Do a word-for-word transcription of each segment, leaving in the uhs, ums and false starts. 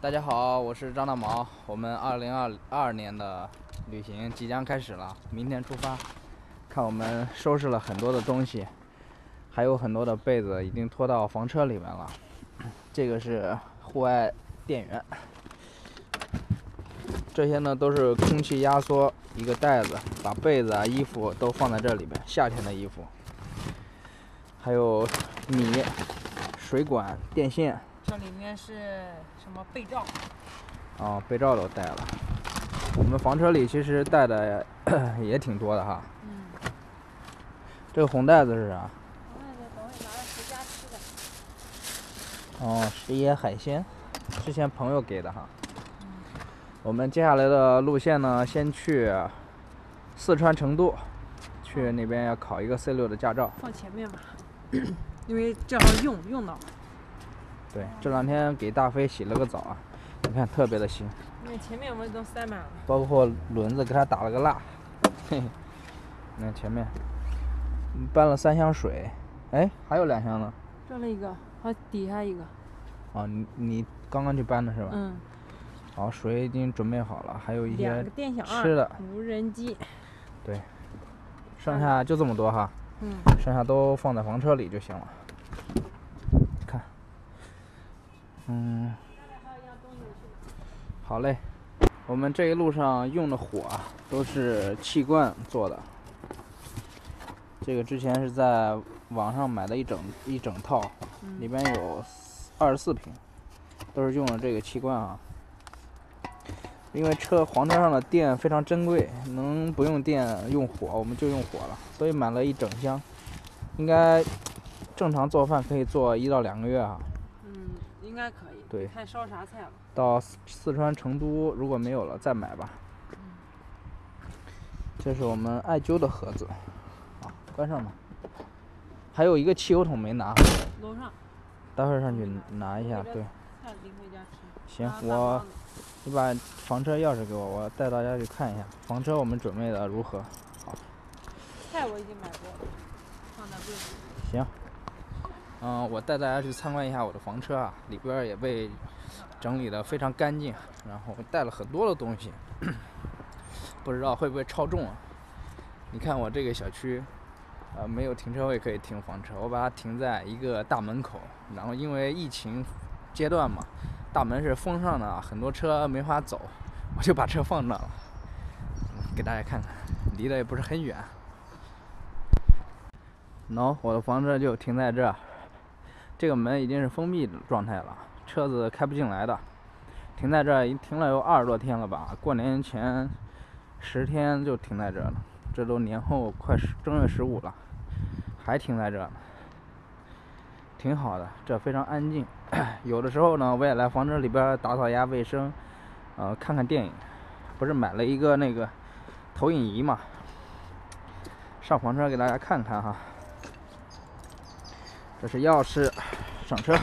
大家好，我是张大毛。我们二零二二年的旅行即将开始了，明天出发。看我们收拾了很多的东西，还有很多的被子已经拖到房车里面了。这个是户外电源，这些呢都是空气压缩一个袋子，把被子啊、衣服都放在这里边，夏天的衣服。还有米、水管、电线。 这里面是什么被罩？ 哦，被罩都带了。我们房车里其实带的也挺多的哈。 嗯。 这个红袋子是啥？ 红袋子等会拿来回家吃的。 哦，是一些海鲜，之前朋友给的哈。 嗯。 我们接下来的路线呢，先去四川成都，去那边要考一个 C 六的驾照。 放前面吧，因为正好用用到。 对，这两天给大飞洗了个澡啊，你看特别的新。 因为前面我们都塞满了。 包括轮子给它打了个蜡，嘿嘿。你看前面，搬了三箱水，哎，还有两箱呢。 这了一个，还底下一个。 哦，你你刚刚去搬的是吧？ 嗯。 好，水已经准备好了，还有一些吃的。 无人机。 对，剩下就这么多哈。 嗯。 剩下都放在房车里就行了。看。嗯。好嘞，我们这一路上用的火啊，都是气罐做的。这个之前是在网上买的一整一整套， 嗯、 里边有二十四瓶，都是用的这个气罐啊。因为车黄车上的电非常珍贵，能不用电用火，我们就用火了，所以买了一整箱，应该正常做饭可以做一到两个月啊。 嗯，应该可以。 对。 看烧啥菜了。 到四川成都如果没有了再买吧。 嗯。 这是我们艾灸的盒子，好，关上吧。还有一个汽油桶没拿。 楼上。 待会儿上去拿一下，对。 菜拎回家吃。 行，我。你把房车钥匙给我，我带大家去看一下房车我们准备的如何。好。 菜我已经买过了，放在柜子里。 行。嗯，我带大家去参观一下我的房车啊，里边也被整理得非常干净，然后带了很多的东西，不知道会不会超重啊？你看我这个小区，呃，没有停车位可以停房车，我把它停在一个大门口，然后因为疫情阶段嘛。大门是封上的，很多车没法走，我就把车放那了，给大家看看，离得也不是很远。喏，我的房车就停在这，这个门已经是封闭的状态了，车子开不进来的。停在这已经停了有二十多天了吧，过年前十天就停在这了，这都年后快正月十五了，还停在这呢。挺好的，这非常安静。有的时候呢，我也来房车里边打扫一下卫生，呃，看看电影。不是买了一个那个投影仪嘛，上房车给大家看看哈。这是钥匙，上车。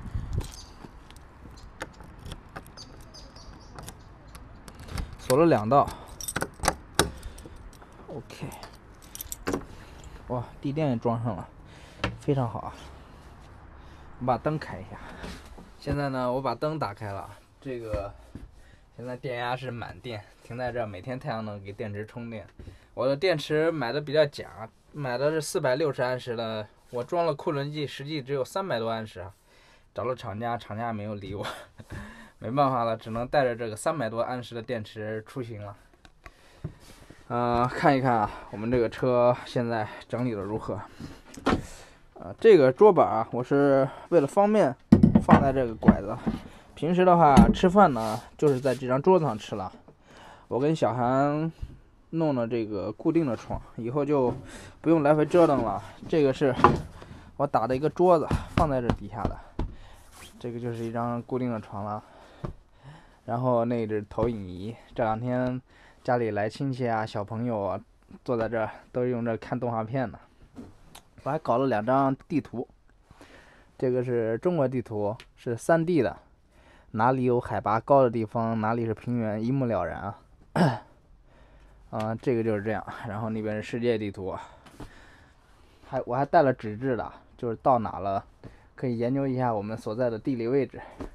锁了两道。OK。哇，地垫也装上了，非常好啊。我把灯开一下。现在呢，我把灯打开了。这个现在电压是满电，停在这，每天太阳能给电池充电。我的电池买的比较假，买的是四百六十安时的，我装了库仑计，实际只有三百多安时。找了厂家，厂家没有理我，没办法了，只能带着这个三百多安时的电池出行了。呃，看一看啊，我们这个车现在整理的如何？呃，这个桌板啊，我是为了方便放在这个拐子。平时的话，吃饭呢就是在这张桌子上吃了。我跟小韩弄了这个固定的床，以后就不用来回折腾了。这个是我打的一个桌子，放在这底下的。这个就是一张固定的床了。然后那只投影仪，这两天家里来亲戚啊、小朋友啊，坐在这都用这看动画片呢。我还搞了两张地图，这个是中国地图，是 三 D 的，哪里有海拔高的地方，哪里是平原，一目了然啊。啊、呃，这个就是这样。然后那边是世界地图，还我还带了纸质的，就是到哪了可以研究一下我们所在的地理位置。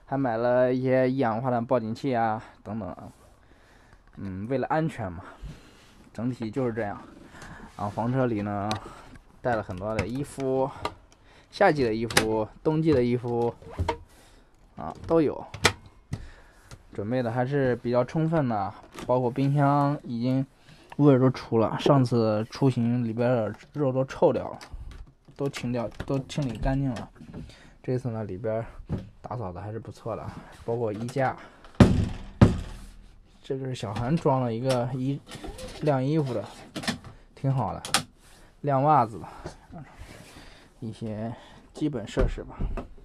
还买了一些一氧化碳报警器啊等等。嗯，为了安全嘛，整体就是这样。然后房车里呢，带了很多的衣服，夏季的衣服、冬季的衣服啊都有，准备的还是比较充分的，包括冰箱已经味儿都除了，上次出行里边的肉都臭掉了，都清掉，都清理干净了。这次呢，里边打扫的还是不错的，包括衣架。这个是小韩装了一个衣晾衣服的，挺好的，晾袜子的，一些基本设施吧。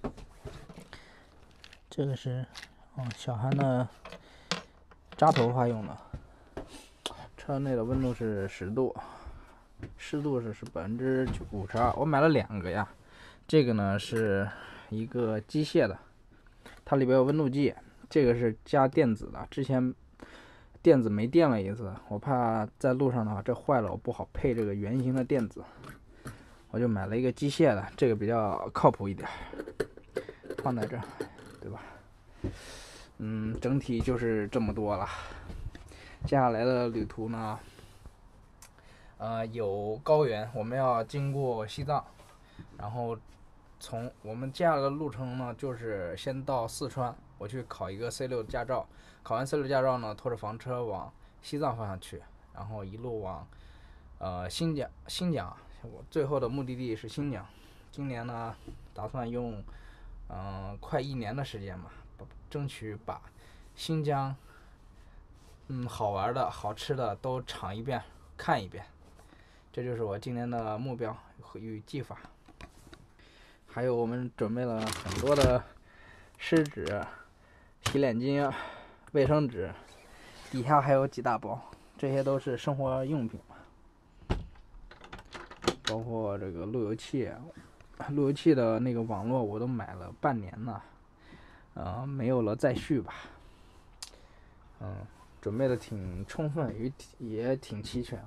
这个是，嗯，小韩的扎头发用的。车内的温度是十度，湿度是是百分之五十二。我买了两个呀，这个呢是一个机械的，它里边有温度计，这个是加电子的。之前电子没电了一次，我怕在路上的话这坏了，我不好配这个圆形的电子，我就买了一个机械的，这个比较靠谱一点，放在这儿，对吧？嗯，整体就是这么多了。接下来的旅途呢，呃，有高原，我们要经过西藏，然后从我们接下来的路程呢，就是先到四川，我去考一个 C 六 驾照。考完 C 六 驾照呢，拖着房车往西藏方向去，然后一路往呃新疆，新疆，我最后的目的地是新疆。今年呢，打算用嗯、呃、快一年的时间吧，争取把新疆嗯好玩的好吃的都尝一遍，看一遍。这就是我今年的目标与计划。还有我们准备了很多的湿纸、洗脸巾、卫生纸，底下还有几大包，这些都是生活用品嘛，包括这个路由器，路由器的那个网络我都买了半年了，呃，没有了再续吧，嗯，准备的挺充分，也也挺齐全，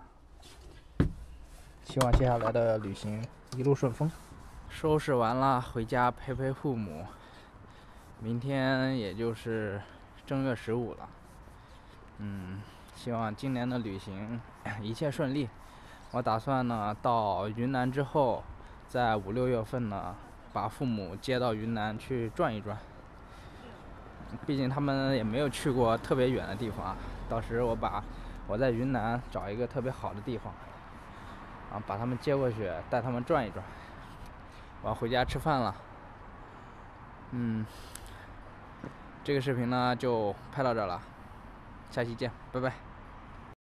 希望接下来的旅行一路顺风。收拾完了，回家陪陪父母。明天也就是正月十五了，嗯，希望今年的旅行一切顺利。我打算呢，到云南之后，在五六月份呢，把父母接到云南去转一转。毕竟他们也没有去过特别远的地方，到时我把我在云南找一个特别好的地方，啊，把他们接过去，带他们转一转。我要回家吃饭了，嗯。这个视频呢就拍到这了，下期见，拜拜。